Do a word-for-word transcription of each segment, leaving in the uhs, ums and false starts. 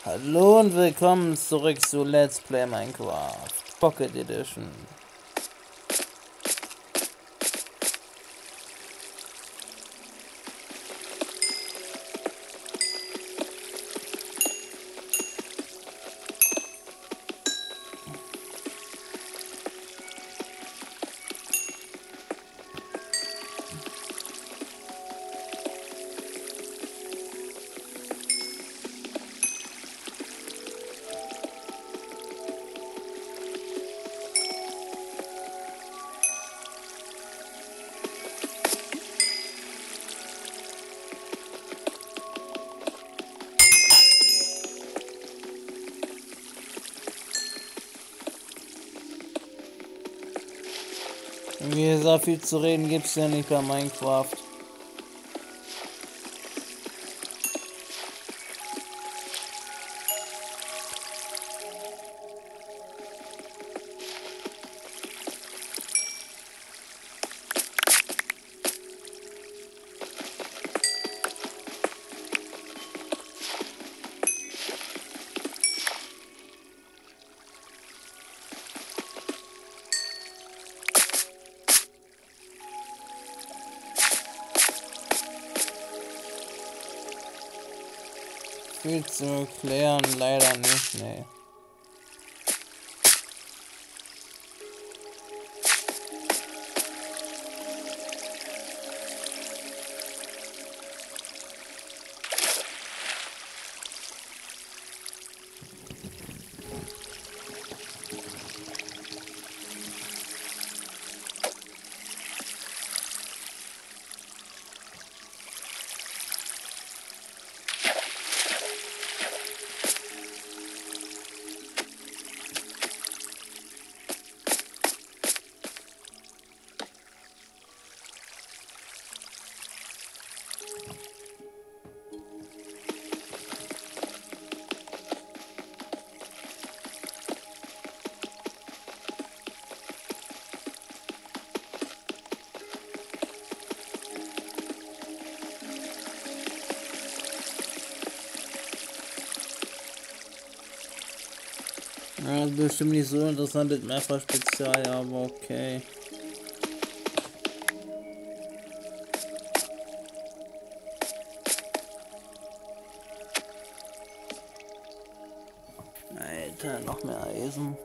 Hallo und willkommen zurück zu Let's Play Minecraft Pocket Edition. Wie gesagt, viel zu reden gibt's ja nicht bei Minecraft. Viel zu erklären, leider nicht, nee. Ja, bestimmt nicht so interessant mit Mehrfach-Spezial, aber okay. Alter, noch mehr Eisen.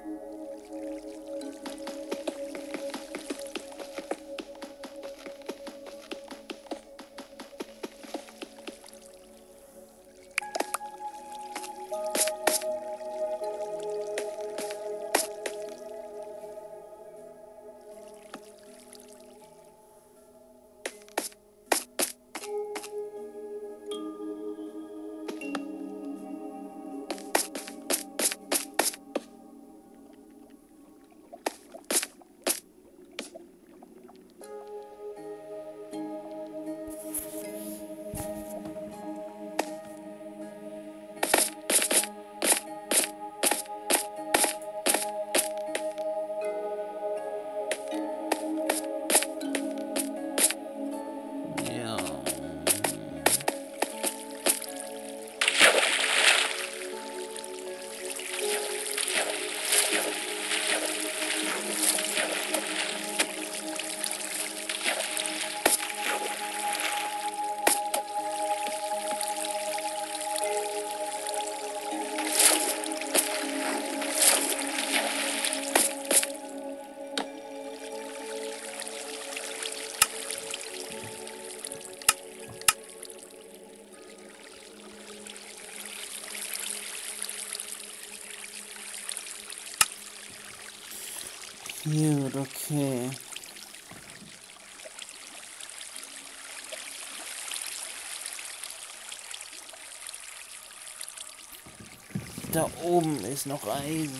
Gut, okay. Da oben ist noch Eisen.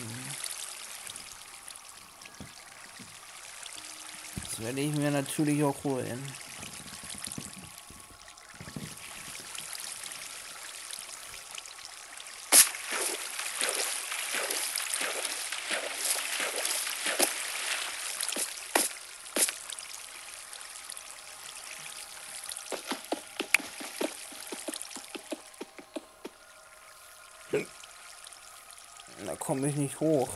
Das werde ich mir natürlich auch holen. Da komme ich nicht hoch.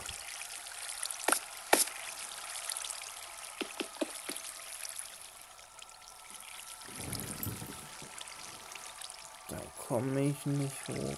Da komme ich nicht hoch.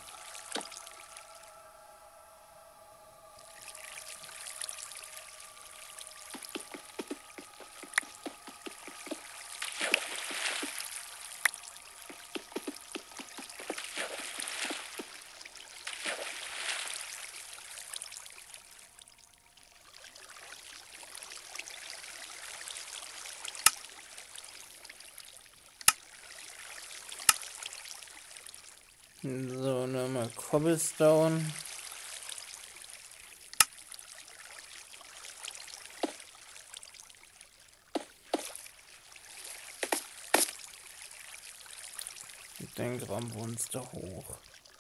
So, nochmal Cobblestone. Und dann graben wir uns da hoch.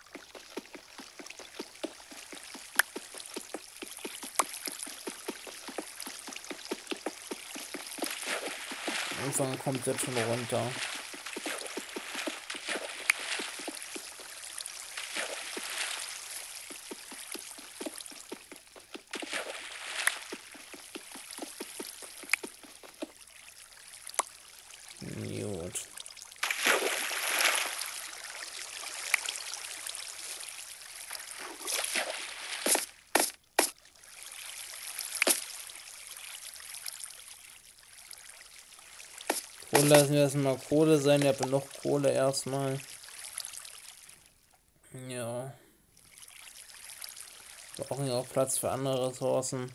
Irgendwann kommt jetzt schon runter. Gut. Kohle lassen wir erstmal Kohle sein. Ich habe noch Kohle erstmal. Ja. Wir brauchen ja auch Platz für andere Ressourcen.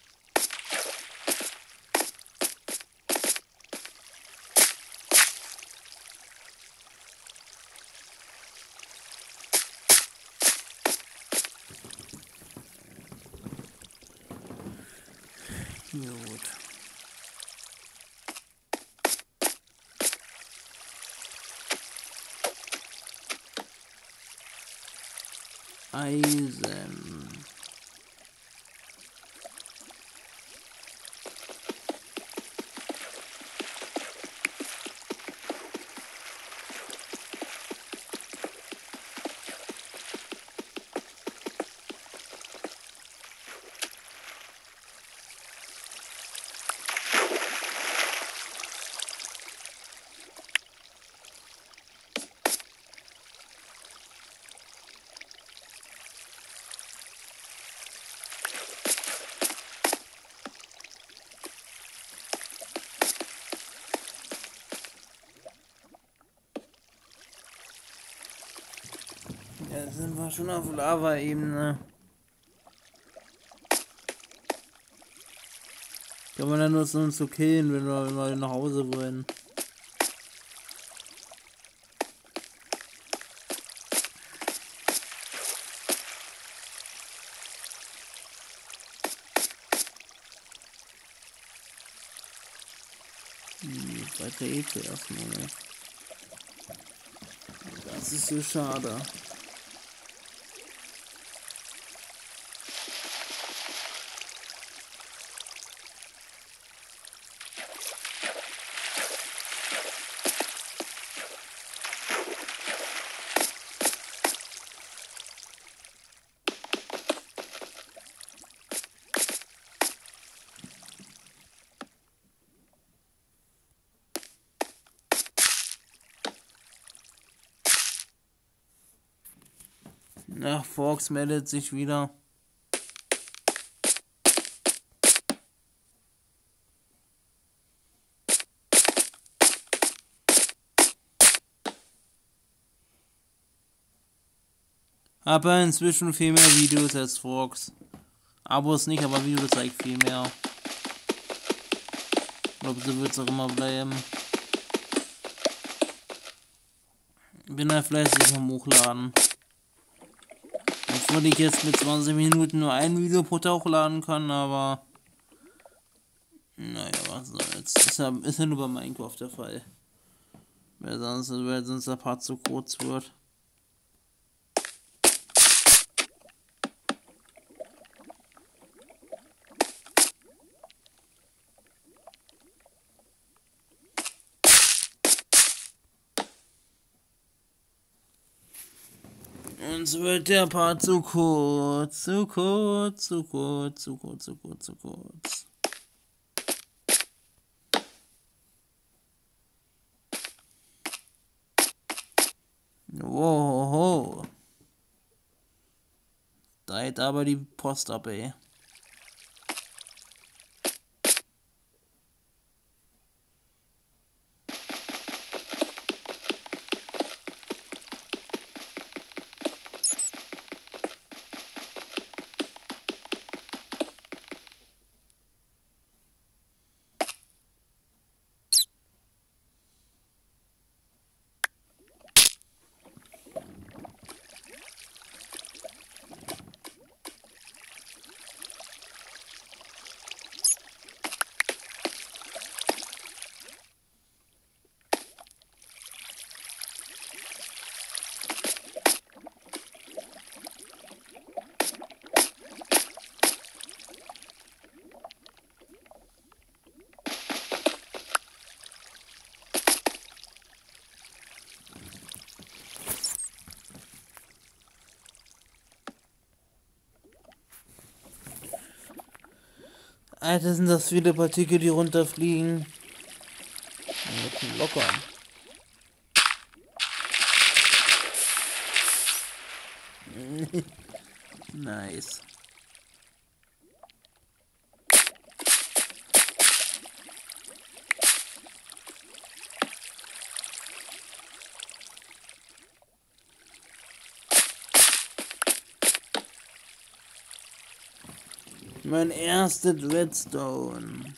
Gut. Eisen. Ja, sind wir schon auf Lava-Ebene. Kann man dann nutzen, uns zu killen, wenn wir mal nach Hause wollen. Hm, weiter eh zuerst mal. Das ist so schade. Ach, Fox meldet sich wieder. Aber inzwischen viel mehr Videos als Fox. Abos nicht, aber Videos zeigt viel mehr. Ich glaube, so wird es auch immer bleiben. Bin halt fleißig am Hochladen. Obwohl ich jetzt mit zwanzig Minuten nur ein Video pro Tag hochladen kann, aber naja, was soll's. Ist ja, ist ja nur bei Minecraft der Fall. Weil sonst, weil sonst der Part zu kurz wird. Uns wird der Part zu kurz, zu kurz, zu kurz, zu kurz, zu kurz, zu kurz. Wow. Da hält aber die Post ab, ey. Alter, sind das viele Partikel, die runterfliegen. Ja, locker. Nice. Mein erster Redstone.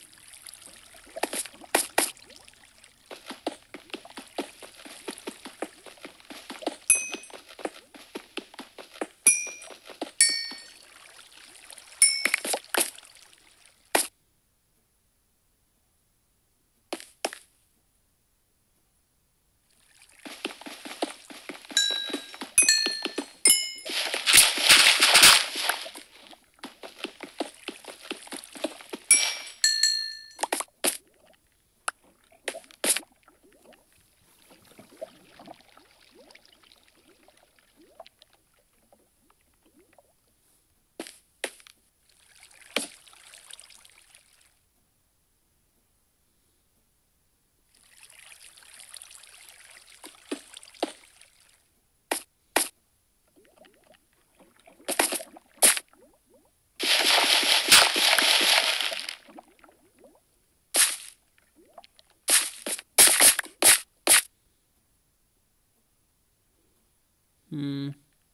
Hm.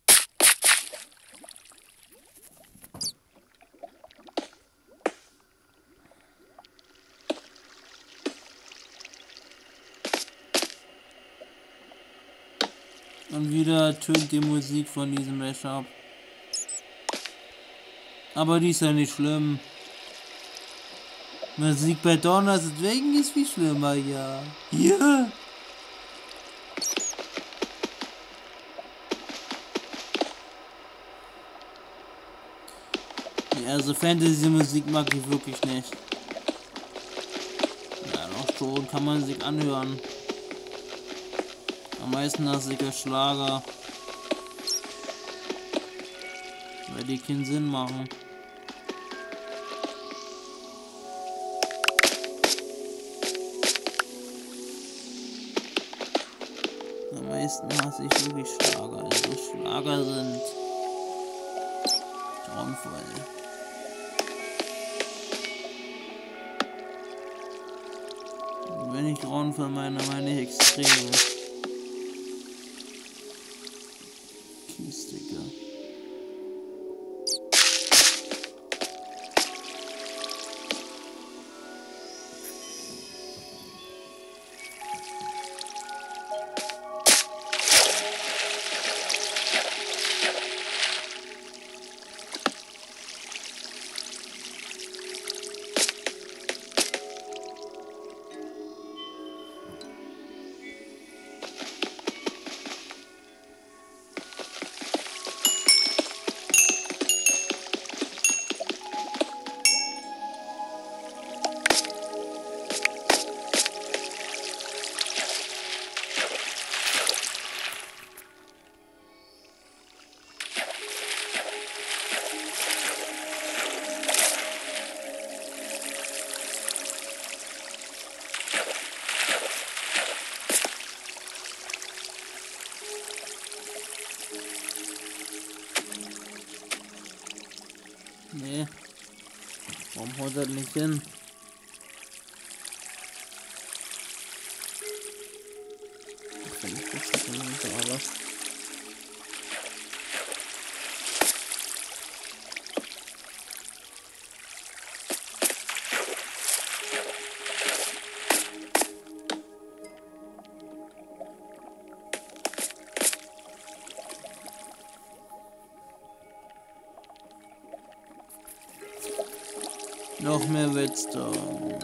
Und wieder tönt die Musik von diesem Mashup. Aber die ist ja nicht schlimm. Musik bei Donner deswegen ist viel schlimmer, ja. Ja. Also Fantasy-Musik mag ich wirklich nicht. Ja, doch schon, kann man sich anhören. Am meisten hasse ich Schlager. Weil die keinen Sinn machen. Am meisten hasse ich wirklich Schlager. Also Schlager sind grauenvoll. Wenn ich grauenvoll meine, meine ich extrem. Kiste. Nee. Warum haut das nicht hin? Ich bin nicht gut, aber. Noch mehr Redstone.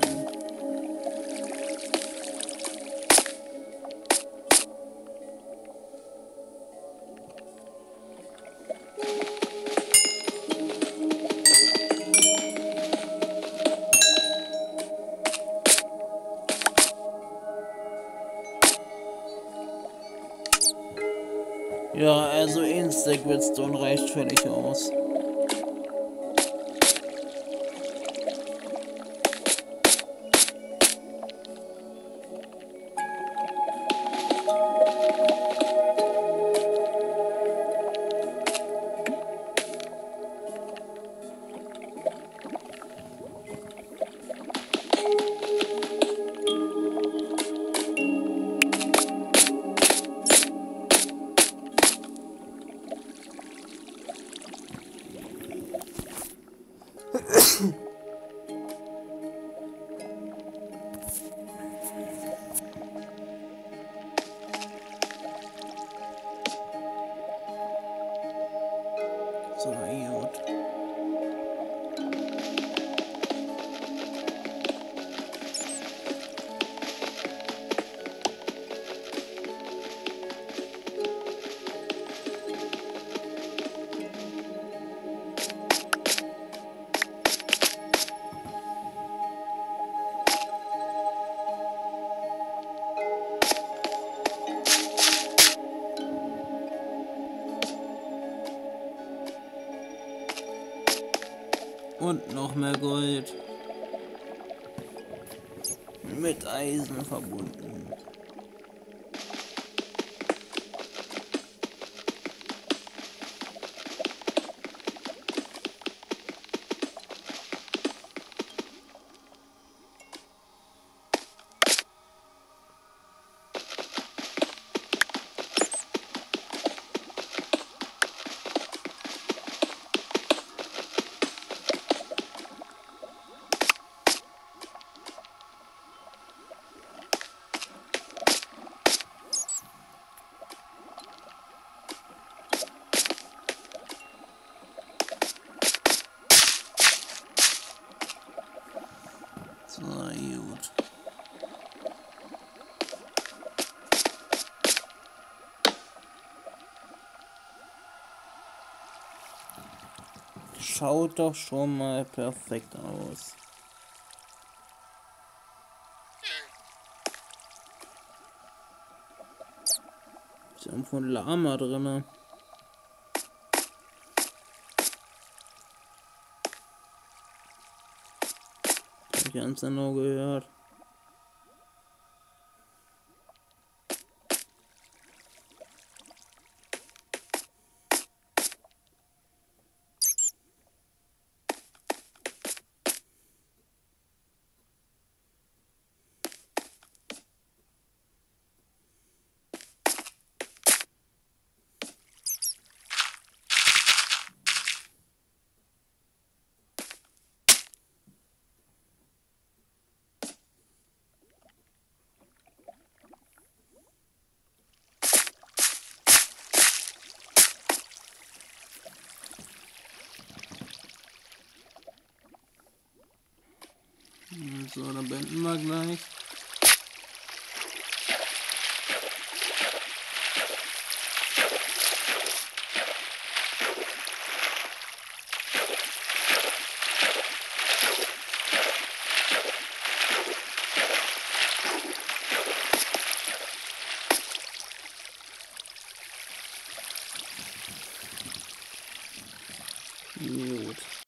Ja, also ein Stack Redstone reicht völlig aus. So, gut. Und noch mehr Gold. Mit Eisen verbunden. So, gut. Schaut doch schon mal perfekt aus. Ist irgendwo ein Lama drin. Hab ich ganz genau gehört. So, dann beenden wir gleich. Gut.